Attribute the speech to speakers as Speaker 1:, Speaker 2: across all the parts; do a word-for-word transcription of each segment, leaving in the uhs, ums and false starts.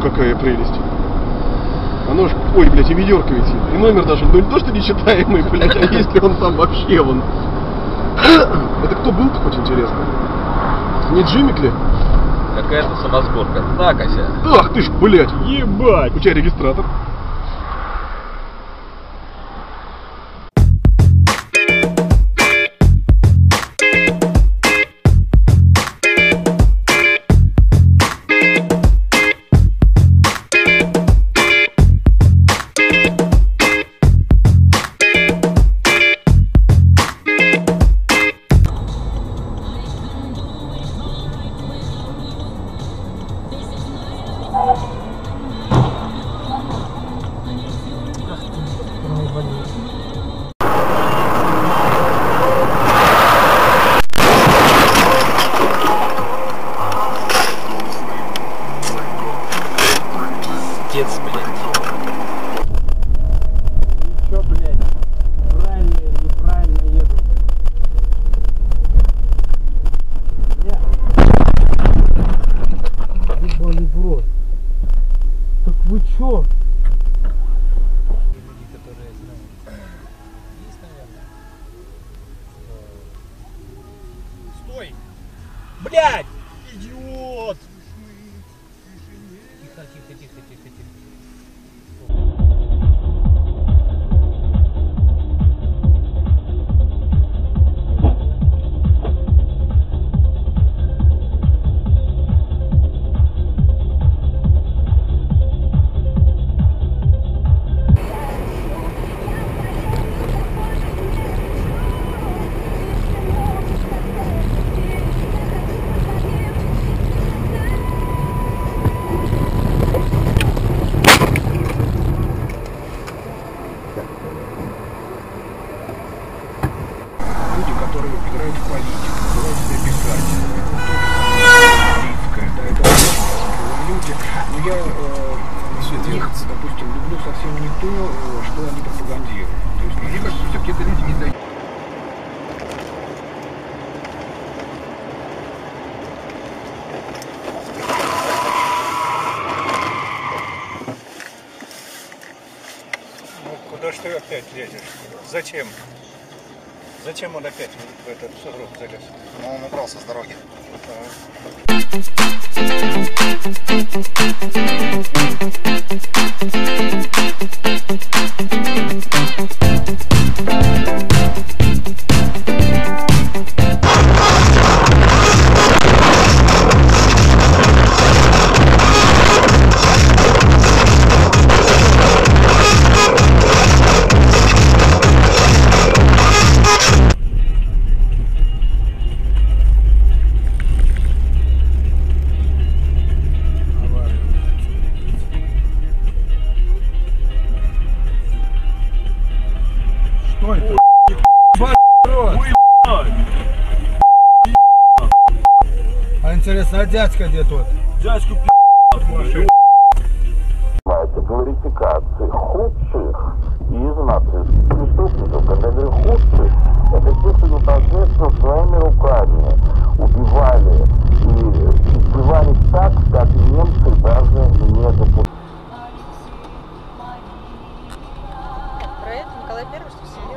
Speaker 1: какая прелесть. Оно ж, ой, блядь, и ведерко висит. И номер даже, ну не то, что нечитаемый, блядь, а если он там вообще вон. Это кто был-то, хоть интересно? Не Джиммик ли?
Speaker 2: Какая-то самосборка. Так, Ася.
Speaker 1: Ах ты ж, блядь. Ебать. У тебя регистратор.
Speaker 2: Отец, блядь.
Speaker 3: Ну чё, блядь, правильно или неправильно еду? Ебаный в рот. Так вы чё? Люди, которые знают. Есть, наверное. Стой! Блядь! Идиот! Тихо, тихо, тихо, тихо, тихо.
Speaker 1: Люди, которые играют в политику, называют себя писателями. Это тоже политика, да, это люди. Но я э, их, допустим, люблю совсем не то, что они пропагандируют. То есть, мне кажется, все-таки это люди не дают.
Speaker 4: Ну, куда ж ты опять лезешь? Зачем? Зачем он опять в этот сугроб залез?
Speaker 5: Ну, он убрался с дороги.
Speaker 1: Что это?
Speaker 3: А интересно, а дядька где тот?
Speaker 4: Дядьку
Speaker 6: Глорификации худших из нацистских преступников. Когда я говорю худших, это те, кто непосредственно своими руками убивали и избивали так, как немцы даже не допустили.
Speaker 7: Про это Николай Первый, что сидел?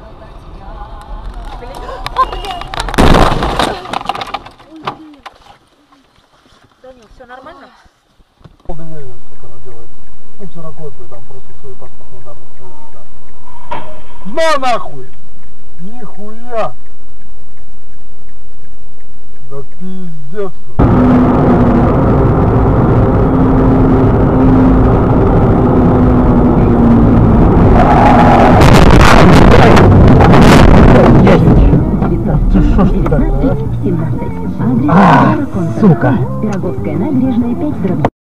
Speaker 7: Данил, все нормально?
Speaker 3: Ну, чернокожие там просто свои паспортные данные. На нахуй! Нихуя! Да пиздец! Что ж ты такое, а? А, сука! Пироговская набережная, пять дробь.